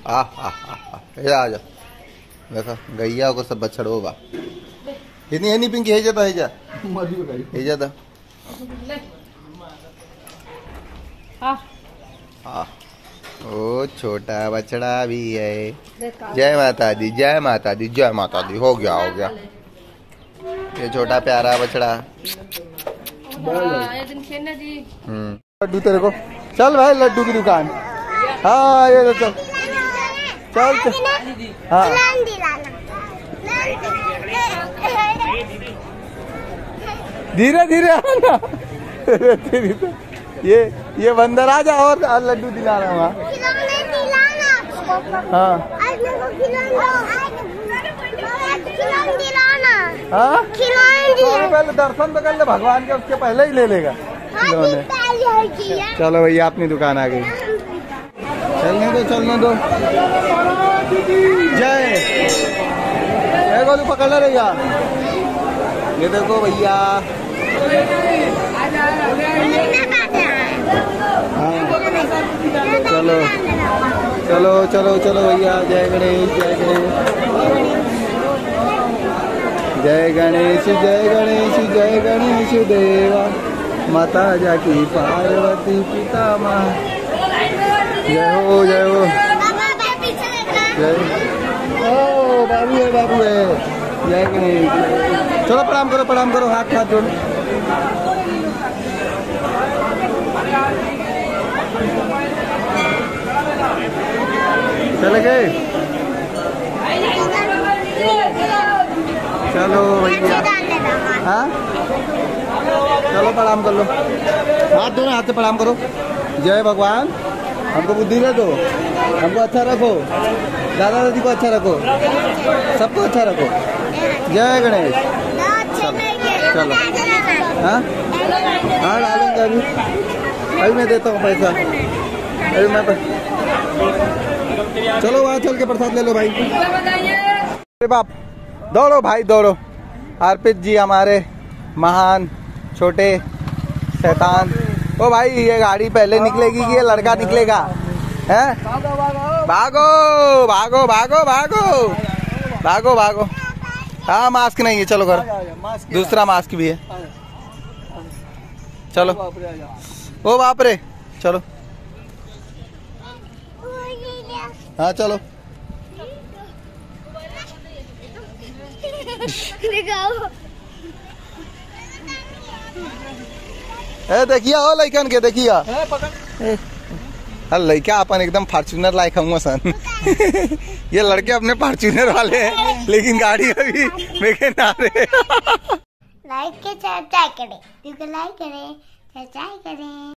इधर आ जा। देखो गैया को सब बछड़ो बा इतनी है नहीं पिंकी है जाता है जा है जाता। हाँ ओ छोटा बछड़ा भी है। जय माता दी जय माता दी जय माता दी। हो गया हो गया ये छोटा प्यारा बछड़ा। लड्डू तेरे को चल भाई लड्डू की दुकान। हाँ ये चल चल हाँ धीरे धीरे आना। तेरी तो ये बंदर आ जा और लड्डू दिलाना वहाँ। हाँ हाँ तो पहले दर्शन तो कर ले भगवान के उसके पहले ही ले लेगा खिलौने। चलो भैया अपनी दुकान आ गई। चलने दो जय गोलू पकड़ ले रही। ये देखो भैया चलो चलो चलो चलो भैया। जय गणेश जय गणेश जय गणेश जय गणेश देवा माता जाकी पार्वती पिता माँ। जय हो जय ओ बाबू है जय गणेश। चलो प्रणाम करो हाथ जोड़ो। चले गए। चलो भैया हाँ चलो प्रणाम कर लो। हाथ दोनों हाथ से प्रणाम करो। जय भगवान हमको बुद्धि दे दो हमको अच्छा रखो दादा दादी को अच्छा रखो सबको अच्छा रखो। जय गणेश। चलो हाँ हाँ डालूंगा अभी मैं देता हूँ पैसा अभी मैं चलो वहाँ चल के प्रसाद ले लो भाई। अरे बाप दौड़ो भाई दौड़ो। अर्पित जी हमारे महान छोटे शैतान। ओ भाई ये गाड़ी पहले निकलेगी कि ये लड़का निकलेगा हैं? भागो भागो भागो भागो भागो भागो। हाँ मास्क नहीं है चलो घर दूसरा मास्क भी है। चलो ओ बाप रे चलो हाँ चलो देखिया हो लइकन के देखिया लड़का अपन एकदम फॉर्च्यूनर लाइक हूँ सन। ये लड़के अपने फॉर्च्यूनर वाले हैं लेकिन गाड़ी अभी मेरे ना रहे। लाइक के चाय करें लाइक करें चाय करें।